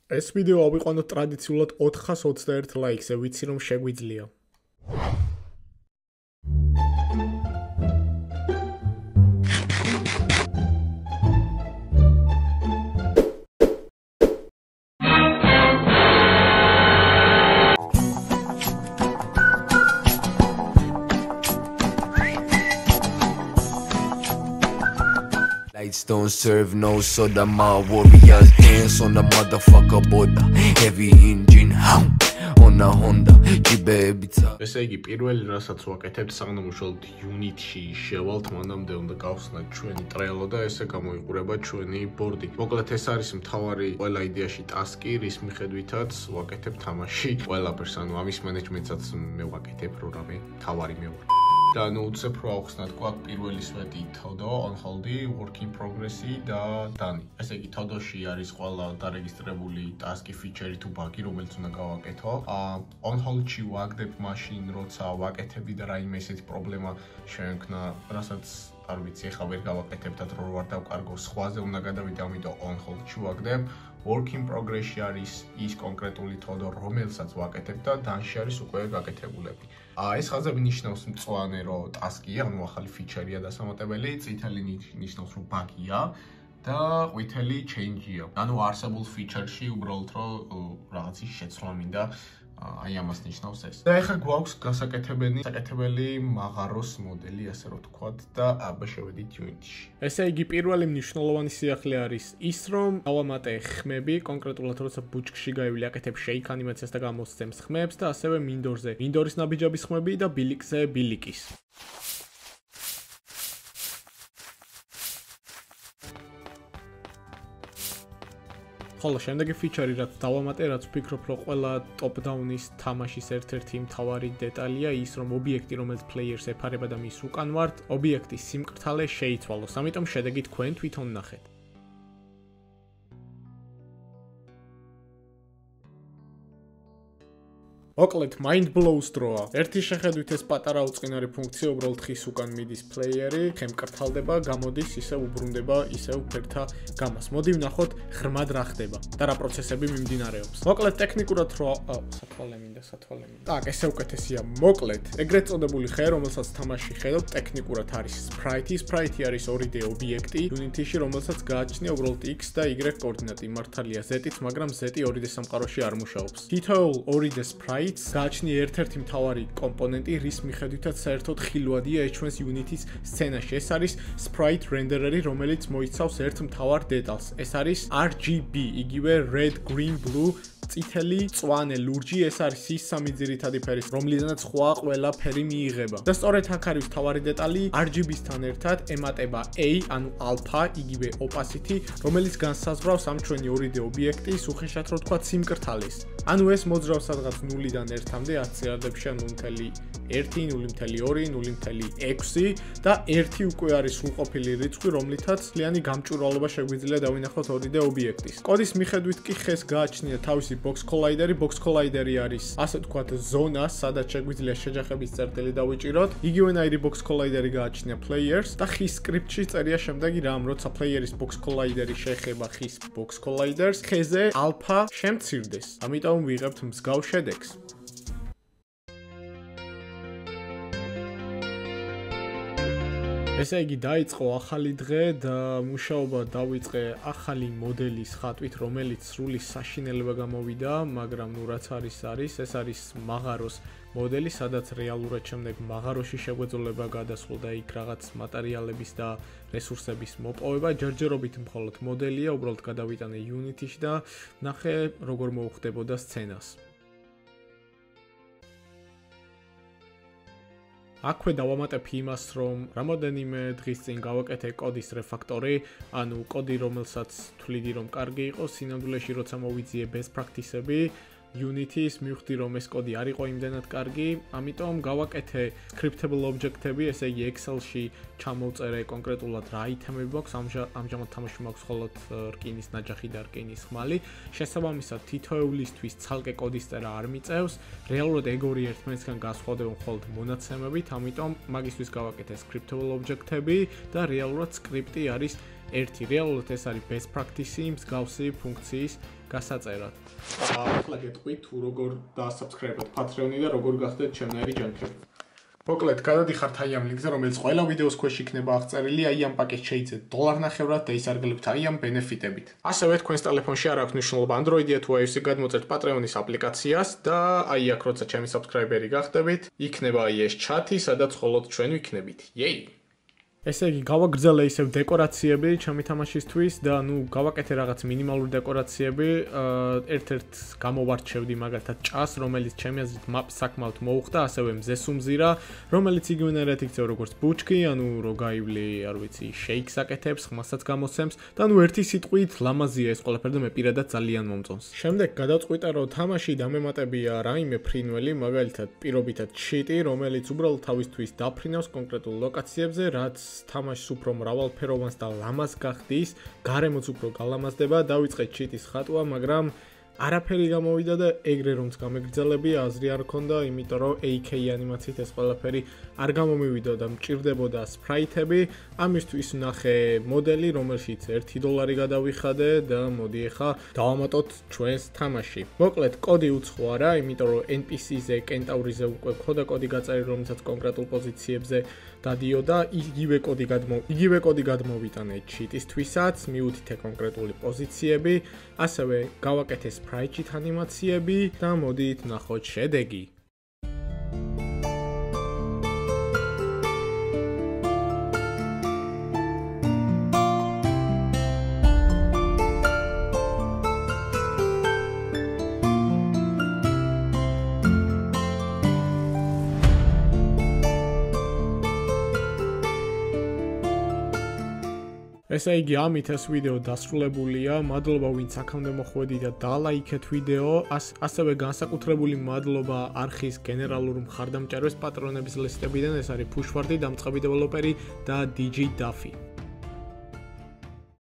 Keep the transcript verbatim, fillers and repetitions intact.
ეს ვიდეო ავიყვანოთ ტრადიციულად ოთხას ოცდაერთ ლაიქზე, ვიცი რომ შეგვიძლია. Lights don't serve no soda, my warriors dance on the motherfucker border. Heavy engine, on a Honda, Jibebita. ესე იგი, პირველი რასაც ვაკეთებთ საგნამუშვალოდ unit-ში შევალთ, მანამდე უნდა გავხსნათ ჩვენი ტრელო და ესე გამოიყურება ჩვენი ბორდი. მოკლედ ეს არის მთავარი ყველა იდეაში ტასკი, რის მიხედვითაც ვაკეთებ თამაში ყველაფერს, ანუ ამის მენეჯმენტსაც მე ვაკეთებ, რო რამე მთავარი მე ვარ. და ნუ უცებ რო ავხსნათ გვაქვს პირველი სვეტი თოდო, on hold-ი, work in progress-ი და done. ესე იგი, თოდოში არის ყველა დარეგისტრირებული ტასკი, ფიჩერი თუ ბაგი, რომელიც უნდა გავაკეთო. on hold-ში ვაგდებ მაშინ, როცა ვაკეთები და რაიმე ესეთი პრობლემა შეექმნა, რასაც არ ვიცი, ეხლა ვერ გავაკეთებდათ, რო ვარ დავკარგო, სხვაზე უნდა გადავიდე, ამიტომ on hold-ში ვაგდებ. Work in progress-ში არის ის კონკრეტული თოდო, რომელსაც ვაკეთებ და done-ში არის უკვე გაკეთებულები. ეს ხაზები ნიშნავს მწვანე რომ ტასკია, ანუ ახალი ფიჩერია დასამატებელი, წითელი ნიშნავს რომ ბაგია და ყვითელი change-ია. ანუ არსებულ ფიჩერში უბრალოდ რომ რაღაცის შეცვლა მინდა, აი ამას ნიშნავს ეს. და ეხლა გვაქვს გასაკეთებელი, საკეთებელი მაღაროს მოდელი, ასე რომ ვთქვათ, და აბა შევედით unit-ში. ესე იგი, პირველი მნიშვნელოვანი სიახლე არის ის, რომ დავამატე ხმები, კონკრეტულად როცა ბუჩქში გაივლი, აკეთებ shake ანიმაციას და გამოსცემს ხმებს და ასევე Windows-ზე. Windows-ის ნაბიჯების ხმები და ბილიკზე ბილიკის. ხოლო შემდეგი ფიჩერი, რაც დავამატე, რაც ვფიქრობ, რომ ყველა top-down-ის თამაშის ერთ-ერთი მთავარი დეტალია ის, რომ ობიექტი, რომელიც players ეფარება და მის უკან ვართ, ობიექტის სიმკრთალე შეიცვალოს. ამიტომ შედეგი თქვენ თვითონ ნახეთ. მოკლედ, mind blows დროა. ერთი შეხედვით ეს პატარა უწყინარი ფუნქცია უბრალოდ ხის უკან მიდის პლეიერი, ხემკრთალდება, გამოდის, ისევ უბრუნდება, ისევ ფერთა გამას. მოდი ვნახოთ ღრმად რა ხდება და რა პროცესები მიმდინარეობს. მოკლედ, ტექნიკურად რო სათვალე მინდა, სათვალე მინდა. так, ესე უკეთესია. მოკლედ, ეგრეთ წოდებული ხე, რომელსაც თამაში ხედავთ, ტექნიკურად არის sprite. Sprite არის ორი დე ობიექტი unity-ში, რომელსაც გააჩნია უბრალოდ x და y კოორდინატი. მართალია z-ით, მაგრამ z ორი დე სამყაროში არ მუშაობს. თითოეულ ორი დე sprite გააჩნია ერთ-ერთი მთავარი კომპონენტი, რის მიხედვითაც საერთოდ ხილვადია ეჩვენს unit-ის სცენაში. ეს არის sprite renderer-ი, რომელიც მოიცავს ერთ მთავარ დეტალს. ეს არის R G B, იგივე red, green, blue, წითელი, მწვანე, ლურჯი, ეს არის ის სამი ძირითადი ფერის, რომლიდანაც სხვა ყველა ფერი მიიღება. და სწორედ აქ არის მთავარი დეტალი, R G B-სთან ერთად ემატება A, ანუ alpha, იგივე opacity, რომელიც განსაზღვრავს ამ ჩვენი ორი დე ობიექტის, უხეშად რო ვთქვათ, სიმკრთალეს. ანუ ეს მოძრავს სადღაც ნულიდან ერთამდე ათ ციარდებში, ანუ ნული ათეული, ნული ორი, ნული ექვსი და ერთი უკვე არის სრულყოფილი რიცხვი, რომლითაც ძალიან გამჭვირვალობა შეგვიძლია დავინახოთ ორი დე ობიექტის. კოდის მიხედვით კი ხეს გააჩნია თავისი box collider-ი, box collider-ი არის, ასე ვთქვათ, ზონა, სადაც შეგვიძლია შეჯახების წერტილი დავიჭიროთ. იგივენაირი box collider-ი გააჩნია players და ხის script-ში წერია შემდეგი რამ, როცა player-ის box collider-ი შეეხება ხის box collider-ს, ხეზე alpha შემცირდეს. ამიტომ ვიღებთ მსგავს შედეგს. ესე იგი, დაიწყო ახალი დღე და მუშაობა დავიწყე ახალი მოდელის ხატვით, რომელიც სრული საშინელება გამოვიდა, მაგრამ ნუ რაც არის არის, ეს არის მაღაროს მოდელი, სადაც რეალურად შემდეგ მაღაროში შეგვეძლება გადასვლა და იქ რაღაც მატერიალების და რესურსების მოპოვება. ჯერჯერობით მხოლოდ მოდელია, უბრალოდ გადავიტანე unity-ში და ნახე როგორ მოუხდებოდა სცენას. აქვე დავამატებ იმას, რომ რამოდენიმე დღის წინ გავაკეთე კოდის რეფაქტორი, ანუ კოდი, რომელსაც თვლიდი რომ კარგი იყოს, სინამდვილეში როცა მოვიძიე best practice-ები, unity-ის მივხვდი რომ ეს კოდი არ იყო იმდენად კარგი, ამიტომ გავაკეთე scriptable object-ები, ესე იგი Excel-ში ჩამოვწერე კონკრეტულად რა აიტემები მაქვს, ამჟამად თამაში მაქვს მხოლოდ რკინის ნაჯახი და რკინის ხმალი. შესაბამისად, თითოეულისთვის ცალკე კოდის წერა არ მიწევს, რეალურად ეგ-ორი ერთმანეთისგან განსხვავდება მხოლოდ მონაცემებით, ამიტომ მაგისთვის გავაკეთე scriptable object-ები და რეალურად script-ი არის ერთი. რეალურად ეს არის best practice-ი მსგავსი ფუნქციის გასაწერად. ახლა გეტყვით თუ როგორ დაასაბსკრაიბოთ Patreon-ი და როგორ გახდეთ ჩემნაირი ჯანმრთელი. მოკლედ, გადადიხართ აი ამ ლინკზე, რომელიც ყველა ვიდეოს ქვეშ იქნება აღწერილი, აი ამ პაკეტს შეიძეთ დოლარნახევრად და ისარგებლებთ აი ამ ბენეფიტებით. ასევე თქვენს ტელეფონში არ აქვს მნიშვნელობა Android-ია თუ iOS-ი, გადმოწერთ Patreon-ის აპლიკაციას და აი აქ როცა ჩემი subscriber-ი გახდებით, იქნება აი ეს ჩათი, სადაც მხოლოდ ჩვენ ვიქნებით. Yay! ესე იგი, გავაგრძელე ისევ დეკორაციები ჩემი თამაშისთვის და ნუ გავაკეთე რაღაც მინიმალური დეკორაციები. ერთ-ერთ გამოვარჩევდი მაგალითად ჭას, რომელიც ჩემი აზრით მაპს საკმაოდ მოუხდა, ასევე მზეს უმზირა, რომელიც იგივენერად იქცევ როგორც ბუჩკი, ანუ რო გაივლი, არ ვიცი, შეიქს აკეთებს, ხმასაც გამოსცემს და ნუ ერთი სიტყვით ლამაზია ეს ყველაფერი და მე პირადად ძალიან მომწონს. შემდეგ გადავწყვიტე, რომ თამაში დამემატებია რაიმე ფრინველი, მაგალითად პირობითად ჩიტი, რომელიც უბრალოდ თავისთვის დაფრინავს კონკრეტულ ლოკაციებზე, რაც თამაშს უფრო მრავალფეროვანს და ლამაზ გახდის, გარემოც უფრო გალამაზდება, დავიწყეთ ჩიტის ხატვა, მაგრამ არაფერი გამოვიდა და ეგრე რომც გამეგრძელებია, აზრი არ მქონდა, იმიტომ რომ A K ანიმაციით ეს ყველაფერი არ გამომივიდა და მჭირდებოდა სპრაიტები. ამისთვის ვნახე მოდელი, რომელშიც ერთი დოლარი გადავიხადე და მოდი ახლა დავამატოთ ჩვენს თამაში. მოკლედ, კოდი უცხო არა, იმიტომ რომ N P C-ზე, კენტავრიზე უკვე მქონდა კოდი გაწერილი, რომელსაც კონკრეტულ პოზიციებზე დადიოდა, იგივე კოდი გადმო იგივე კოდი გადმოვიტანე ჩიტისთვისაც, მიუთითე კონკრეტული პოზიციები, ასევე გავაკეთე სპრაიტით ანიმაციები და მოდით ვნახოთ შედეგი. ესე იგი, ამით ეს ვიდეო დასრულებულია. მადლობა ვინც აქამდე მოხვედით და დალაიქეთ ვიდეო. ასევე განსაკუთრებული მადლობა არხის გენერალურ მხარდამჭერებს პატრონების ლისტებიდან, ეს არის ფუშვარდი, დამწყები დეველოპერი და D J Duffy.